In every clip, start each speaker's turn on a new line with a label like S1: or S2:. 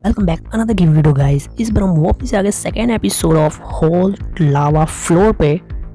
S1: Welcome back another game video guys. इस बार हम वापस आ गए second episode of whole lava floor पे।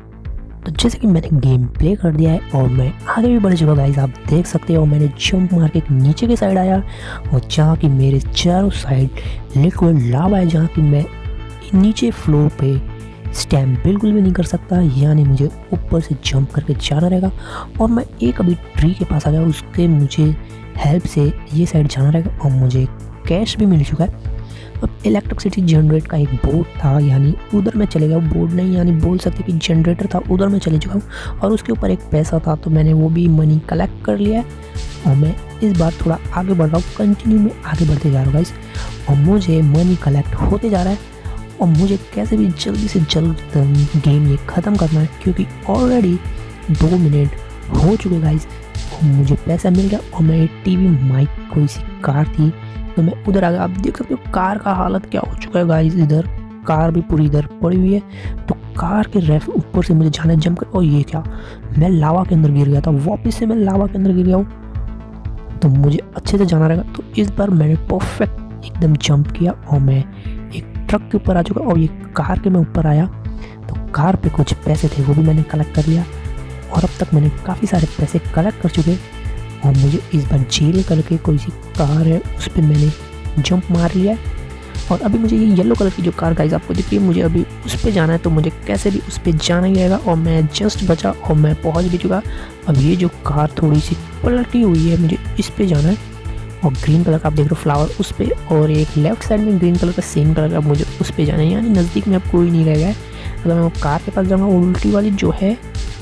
S1: तो जैसे कि मैंने गेम प्ले कर दिया है और मैं आगे भी बढ़ चुका गाइस, आप देख सकते हो। मैंने जंप मार के नीचे की साइड आया और जहाँ की मेरे चारों साइड लिक्विड लावा है, जहाँ की मैं नीचे फ्लोर पे स्टैम्प बिल्कुल भी नहीं कर सकता, यानी मुझे ऊपर से जंप करके जाना रहेगा। और मैं एक अभी ट्री के पास आ गया, उसके मुझे हेल्प से ये साइड जाना रहेगा और मुझे कैश भी मिल चुका है। अब इलेक्ट्रिसिटी जनरेट का एक बोर्ड था, यानी उधर मैं चले गया। बोर्ड नहीं, यानी बोल सकते कि जनरेटर था, उधर मैं चले चुका हूँ। और उसके ऊपर एक पैसा था, तो मैंने वो भी मनी कलेक्ट कर लिया है। और मैं इस बार थोड़ा आगे बढ़ रहा हूँ, कंटिन्यू में आगे बढ़ते जा रहा हूँ गाइस। और मुझे मनी कलेक्ट होते जा रहा है और मुझे कैसे भी जल्दी से जल्द गेम ये ख़त्म करना है, क्योंकि ऑलरेडी 2 मिनट हो चुके गाइस। और मुझे पैसा मिल गया और मैं टीवी माइक कोई सी कार थी, तो मैं उधर आ गया। आप देख सकते हो कार का हालत क्या हो चुका है गाइस। इधर कार भी पूरी इधर पड़ी हुई है। तो कार के रेफ ऊपर से मुझे जाना जंप कर, और ये क्या, मैं लावा के अंदर गिर गया था। वापस से मैं लावा के अंदर गिर गया हूँ, तो मुझे अच्छे से जाना रहेगा। तो इस बार मैंने परफेक्ट एकदम जंप किया और मैं एक ट्रक के ऊपर आ चुका। और ये कार के मैं ऊपर आया, तो कार पे कुछ पैसे थे, वो भी मैंने कलेक्ट कर लिया। और अब तक मैंने काफ़ी सारे पैसे कलेक्ट कर चुके। और मुझे इस बार जेल करके कोई सी कार है, उस पर मैंने जंप मार लिया है। और अभी मुझे ये येलो कलर की जो कार गाइस आपको दिख रही है, मुझे अभी उस पर जाना है। तो मुझे कैसे भी उस पर जाना ही रहेगा। और मैं जस्ट बचा और मैं पहुंच भी चुका। अब ये जो कार थोड़ी सी पलटी हुई है, मुझे इस पर जाना है। और ग्रीन कलर का आप देख रहे हो फ्लावर, उस पर, और एक लेफ्ट साइड में ग्रीन कलर का सेम कलर का, मुझे उस पर जाना है। यानी नज़दीक में अब कोई नहीं रह गया है। अगर मैं वो कार के पास जाऊँगा, उल्टी वाली जो है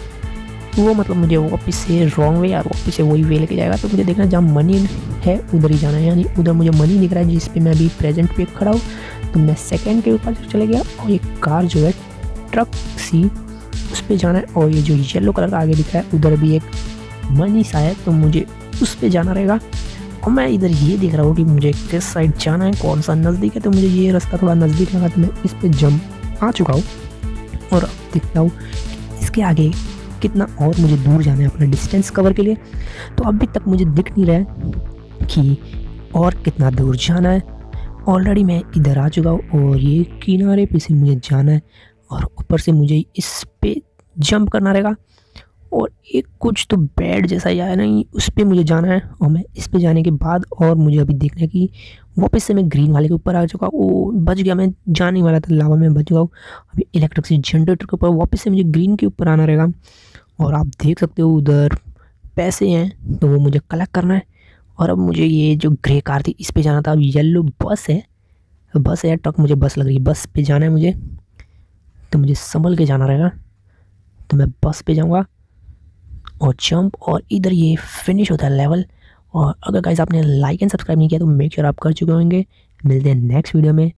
S1: वो, मतलब मुझे वापस से रॉन्ग वे या वापस से वही वे लेके जाएगा। तो मुझे देखना जहाँ मनी है उधर ही जाना है, यानी उधर मुझे मनी दिख रहा है जिस पे मैं अभी प्रेजेंट पे खड़ा हूँ। तो मैं सेकंड के ऊपर चले गया और एक कार जो है ट्रक सी, उस पर जाना है। और ये जो येलो कलर का आगे दिख रहा है, उधर भी एक मनी सा है, तो मुझे उस पर जाना रहेगा। और मैं इधर ये देख रहा हूँ कि मुझे किस साइड जाना है, कौन सा नज़दीक है। तो मुझे ये रास्ता थोड़ा नज़दीक लगा, तो मैं इस पर जंप आ चुका हूँ। और अब देखता हूँ इसके आगे कितना और मुझे दूर जाना है अपना डिस्टेंस कवर के लिए। तो अभी तक मुझे दिख नहीं रहा है कि और कितना दूर जाना है। ऑलरेडी मैं इधर आ चुका हूँ और ये किनारे पे से मुझे जाना है और ऊपर से मुझे इस पे जंप करना रहेगा। और एक कुछ तो बेड जैसा ही आया नहीं, उस पर मुझे जाना है। और मैं इस पे जाने के बाद और मुझे अभी देखना है कि वापस से मैं ग्रीन वाले के ऊपर आ चुका हूँ। वो बच गया, मैं जाने वाला था लावा में, बच गया हूँ। अभी इलेक्ट्रिसिटी जनरेटर के ऊपर वापस से मुझे ग्रीन के ऊपर आना रहेगा। और आप देख सकते हो उधर पैसे हैं, तो वो मुझे कलेक्ट करना है। और अब मुझे ये जो ग्रे कार थी, इस पे जाना था। अब येलो बस है, बस है या ट्रक, मुझे बस लग रही है, बस पे जाना है मुझे। तो मुझे संभल के जाना रहेगा। तो मैं बस पे जाऊँगा और जंप, और इधर ये फिनिश होता है लेवल। और अगर गाइस आपने लाइक एंड सब्सक्राइब नहीं किया तो मेक श्योर आप कर चुके होंगे। मिलते हैं नेक्स्ट वीडियो में।